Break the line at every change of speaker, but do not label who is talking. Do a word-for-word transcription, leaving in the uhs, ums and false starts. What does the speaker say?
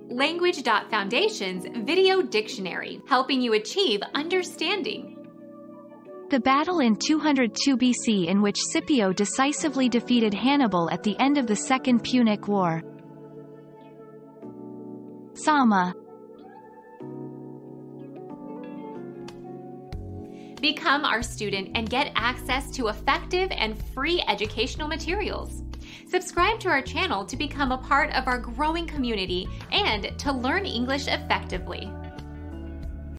Language Foundation's Video Dictionary, helping you achieve understanding.
The battle in two hundred two B C in which Scipio decisively defeated Hannibal at the end of the Second Punic War. Zama.
Become our student and get access to effective and free educational materials. Subscribe to our channel to become a part of our growing community and to learn English effectively.